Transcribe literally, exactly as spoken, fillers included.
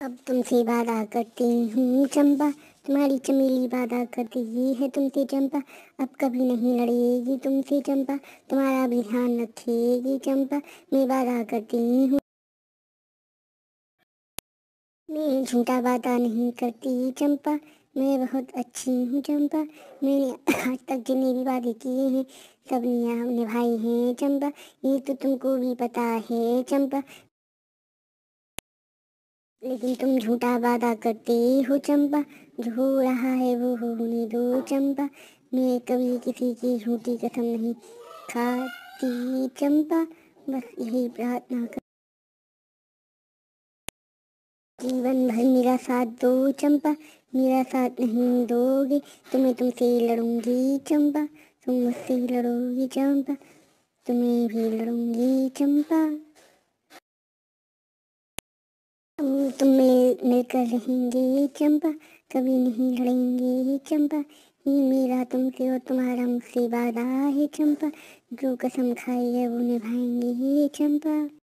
अब तुमसे वादा करती हूँ चंपा, तुम्हारी चमेली वादा करती है तुमसे चंपा। अब कभी नहीं लड़ेगी तुमसे चंपा, तुम्हारा भी ध्यान रखेगी चंपा। मैं वादा करती हूँ, मैं झूठा वादा नहीं करती चंपा, मैं बहुत अच्छी हूँ चंपा। मैंने आज तक जितने भी वादे किए हैं सब निभाए हैं चंपा, ये तो तुमको भी पता है चंपा। लेकिन तुम झूठा वादा करते हो चंपा, जो हो रहा है वो होने दो चंपा। मैं कभी किसी की झूठी कसम नहीं खाती चंपा, बस यही प्रार्थना कर जीवन भर मेरा साथ दो चंपा। मेरा साथ नहीं दोगे तो मैं तुमसे लड़ूंगी चंपा, तुम मुझसे लड़ोगी चंपा, तुम्हें भी लड़ूंगी चंपा। हम तुम मिल मिलकर रहेंगे चंपा, कभी नहीं लड़ेंगे चंपा। ये मेरा तुमसे और तुम्हारा मुझसे वादा है चंपा, जो कसम खाई है वो निभाएंगे चंपा।